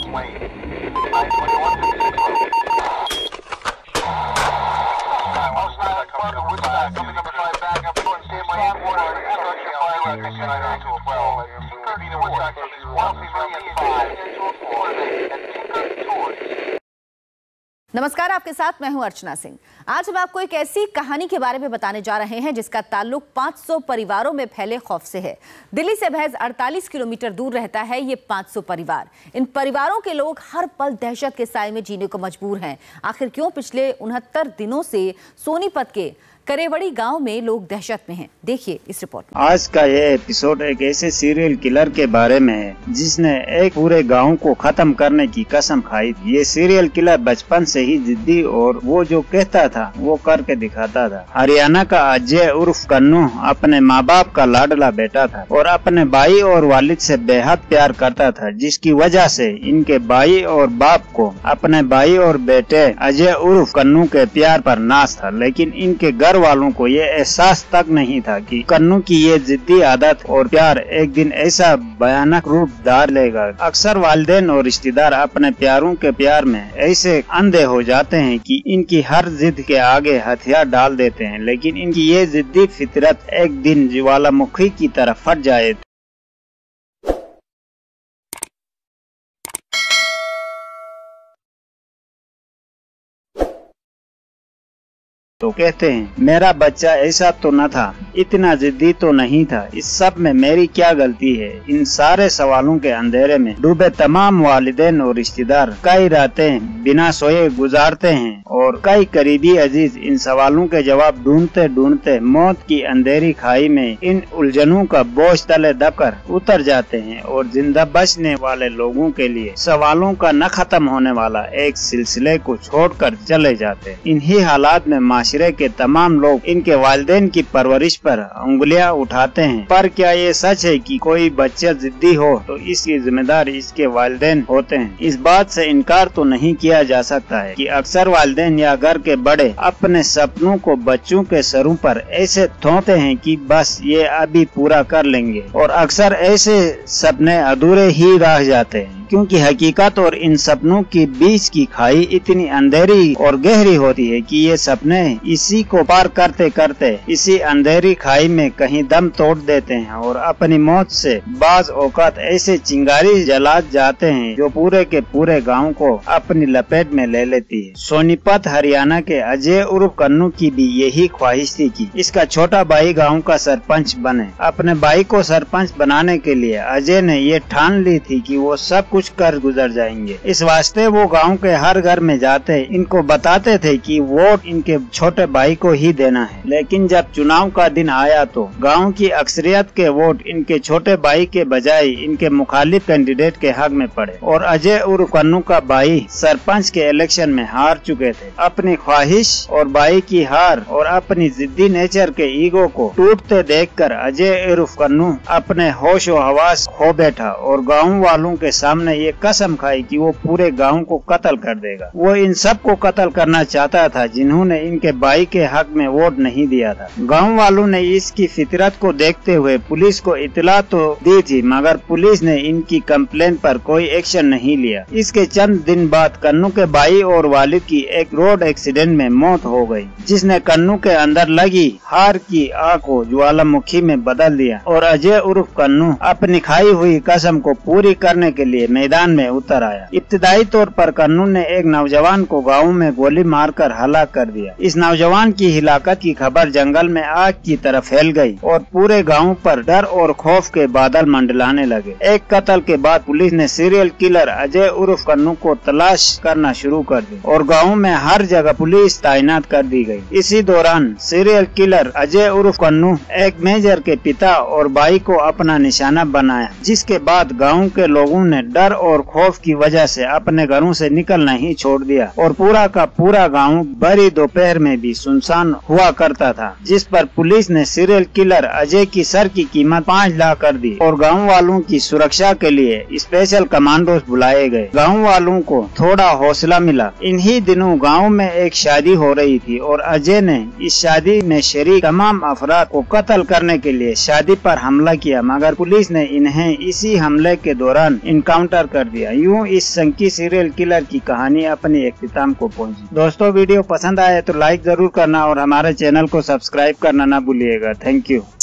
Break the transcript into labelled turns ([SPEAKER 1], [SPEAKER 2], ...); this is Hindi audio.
[SPEAKER 1] नमस्कार, आपके साथ मैं हूं अर्चना सिंह। आज हम आपको एक ऐसी कहानी के बारे में बताने जा रहे हैं जिसका ताल्लुक 500 परिवारों में फैले खौफ से है। दिल्ली से महज 48 किलोमीटर दूर रहता है ये 500 परिवार। इन परिवारों के लोग हर पल दहशत के साए में जीने को मजबूर हैं। आखिर क्यों? पिछले 69 दिनों से सोनीपत के करेवड़ी गांव में लोग दहशत में हैं। देखिए इस रिपोर्ट में।
[SPEAKER 2] आज का ये एपिसोड एक ऐसे सीरियल किलर के बारे में है जिसने एक पूरे गांव को खत्म करने की कसम खाई थी। ये सीरियल किलर बचपन से ही जिद्दी और वो जो कहता था वो करके दिखाता था। हरियाणा का अजय उर्फ कन्नू अपने माँ बाप का लाडला बेटा था और अपने भाई और वालिद से बेहद प्यार करता था, जिसकी वजह से इनके भाई और बाप को अपने भाई और बेटे अजय उर्फ कन्नू के प्यार पर नाज था। लेकिन इनके घर वालों को ये एहसास तक नहीं था कि कन्नू की ये जिद्दी आदत और प्यार एक दिन ऐसा भयानक रूप धार लेगा। अक्सर वालिदैन और रिश्तेदार अपने प्यारों के प्यार में ऐसे अंधे हो जाते हैं कि इनकी हर जिद के आगे हथियार डाल देते हैं, लेकिन इनकी ये जिद्दी फितरत एक दिन ज्वालामुखी की तरह फट जाए तो कहते हैं, मेरा बच्चा ऐसा तो न था, इतना जिद्दी तो नहीं था, इस सब में मेरी क्या गलती है? इन सारे सवालों के अंधेरे में डूबे तमाम वालिदैन और रिश्तेदार कई रातें बिना सोए गुजारते हैं और कई करीबी अजीज इन सवालों के जवाब ढूंढते ढूंढते मौत की अंधेरी खाई में इन उलझनों का बोझ तले दबकर उतर जाते हैं और जिंदा बचने वाले लोगों के लिए सवालों का न खत्म होने वाला एक सिलसिले को छोड़कर चले जाते हैं। इन्हीं हालात में माशरे के तमाम लोग इनके वालिदैन की परवरिश पर उंगलियां उठाते हैं। पर क्या ये सच है कि कोई बच्चा जिद्दी हो तो इसकी जिम्मेदार इसके वालिदैन होते हैं? इस बात से इनकार तो नहीं किया जा सकता है कि अक्सर वालिदैन या घर के बड़े अपने सपनों को बच्चों के सरों पर ऐसे थोपते हैं कि बस ये अभी पूरा कर लेंगे, और अक्सर ऐसे सपने अधूरे ही रह जाते हैं क्योंकि हकीकत और इन सपनों के बीच की खाई इतनी अंधेरी और गहरी होती है कि ये सपने इसी को पार करते करते इसी अंधेरी खाई में कहीं दम तोड़ देते हैं और अपनी मौत से बाज औकात ऐसे चिंगारी जला जाते हैं जो पूरे के पूरे गांव को अपनी लपेट में ले लेती है। सोनीपत हरियाणा के अजय उर्फ कन्नू की भी यही ख्वाहिश थी कि इसका छोटा भाई गाँव का सरपंच बने। अपने भाई को सरपंच बनाने के लिए अजय ने ये ठान ली थी कि वो सब कुछ कर गुजर जाएंगे। इस वास्ते वो गांव के हर घर में जाते इनको बताते थे कि वोट इनके छोटे भाई को ही देना है। लेकिन जब चुनाव का दिन आया तो गांव की अक्सरियत के वोट इनके छोटे भाई के बजाय इनके मुखालिफ कैंडिडेट के हक में पड़े और अजय उर्फ कन्नू का भाई सरपंच के इलेक्शन में हार चुके थे। अपनी ख्वाहिश और भाई की हार और अपनी जिद्दी नेचर के ईगो को टूटते देखकर अजय उर्फ कन्नू अपने होश व हवास खो बैठा और गाँव वालों के सामने ये कसम खाई कि वो पूरे गांव को कत्ल कर देगा। वो इन सब को कत्ल करना चाहता था जिन्होंने इनके भाई के हक में वोट नहीं दिया था। गांव वालों ने इसकी फितरत को देखते हुए पुलिस को इतला तो दी थी, मगर पुलिस ने इनकी कंप्लेन पर कोई एक्शन नहीं लिया। इसके चंद दिन बाद कन्नू के भाई और वालिद की एक रोड एक्सीडेंट में मौत हो गई, जिसने कन्नू के अंदर लगी हार की आग को ज्वालामुखी में बदल दिया और अजय उर्फ कन्नू अपनी खाई हुई कसम को पूरी करने के लिए मैदान में उतर आया। इब्तिदाई तौर पर कन्नू ने एक नौजवान को गांव में गोली मारकर हलाक कर दिया। इस नौजवान की हिलाकत की खबर जंगल में आग की तरह फैल गई और पूरे गांव पर डर और खौफ के बादल मंडलाने लगे। एक कत्ल के बाद पुलिस ने सीरियल किलर अजय उर्फ कन्नू को तलाश करना शुरू कर दी और गाँव में हर जगह पुलिस तैनात कर दी गई। इसी दौरान सीरियल किलर अजय उर्फ कन्नू एक मेजर के पिता और भाई को अपना निशाना बनाया, जिसके बाद गाँव के लोगों ने डर और खौफ की वजह से अपने घरों से निकलना ही छोड़ दिया और पूरा का पूरा गांव बड़ी दोपहर में भी सुनसान हुआ करता था, जिस पर पुलिस ने सीरियल किलर अजय की सर की कीमत 5 लाख कर दी और गांव वालों की सुरक्षा के लिए स्पेशल कमांडोज बुलाए गए। गांव वालों को थोड़ा हौसला मिला। इन्हीं दिनों गांव में एक शादी हो रही थी और अजय ने इस शादी में शरीक तमाम अफराद को कत्ल करने के लिए शादी पर हमला किया, मगर पुलिस ने इन्हें इसी हमले के दौरान इनकाउंटर मर्डर कर दिया। यूं इस संकी सीरियल किलर की कहानी अपने इख्तिताम को पहुंची। दोस्तों वीडियो पसंद आए तो लाइक जरूर करना और हमारे चैनल को सब्सक्राइब करना ना भूलिएगा। Thank you.